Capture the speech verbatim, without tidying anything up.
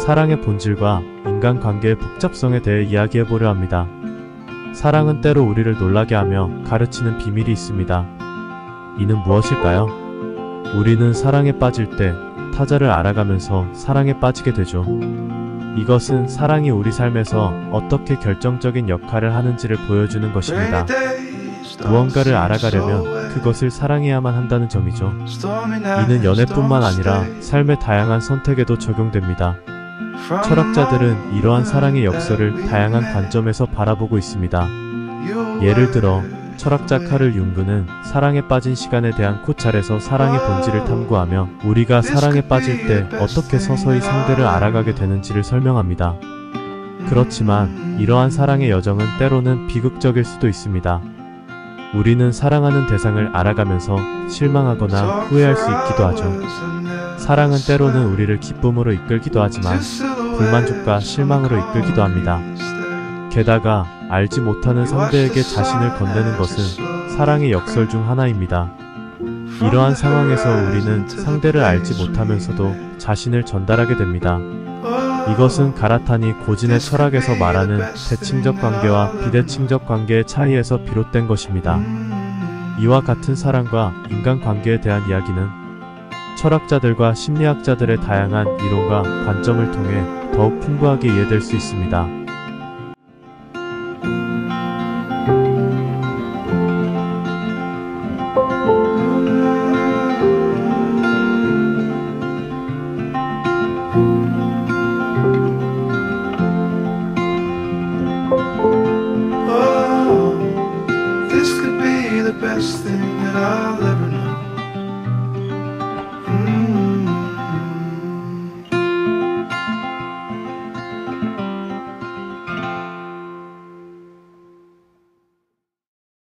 사랑의 본질과 인간관계의 복잡성에 대해 이야기해보려 합니다. 사랑은 때로 우리를 놀라게 하며 가르치는 비밀이 있습니다. 이는 무엇일까요? 우리는 사랑에 빠질 때 타자를 알아가면서 사랑에 빠지게 되죠. 이것은 사랑이 우리 삶에서 어떻게 결정적인 역할을 하는지를 보여주는 것입니다. 무언가를 알아가려면 그것을 사랑해야만 한다는 점이죠. 이는 연애뿐만 아니라 삶의 다양한 선택에도 적용됩니다. 철학자들은 이러한 사랑의 역설을 다양한 관점에서 바라보고 있습니다. 예를 들어 철학자 카를 융그는 사랑에 빠진 시간에 대한 코찰에서 사랑의 본질을 탐구하며 우리가 사랑에 빠질 때 어떻게 서서히 상대를 알아가게 되는지를 설명합니다. 그렇지만 이러한 사랑의 여정은 때로는 비극적일 수도 있습니다. 우리는 사랑하는 대상을 알아가면서 실망하거나 후회할 수 있기도 하죠. 사랑은 때로는 우리를 기쁨으로 이끌기도 하지만 불만족과 실망으로 이끌기도 합니다. 게다가 알지 못하는 상대에게 자신을 건네는 것은 사랑의 역설 중 하나입니다. 이러한 상황에서 우리는 상대를 알지 못하면서도 자신을 전달하게 됩니다. 이것은 가라타니 고진의 철학에서 말하는 대칭적 관계와 비대칭적 관계의 차이에서 비롯된 것입니다. 이와 같은 사랑과 인간관계에 대한 이야기는 철학자들과 심리학자들의 다양한 이론과 관점을 통해 더욱 풍부하게 이해될 수 있습니다.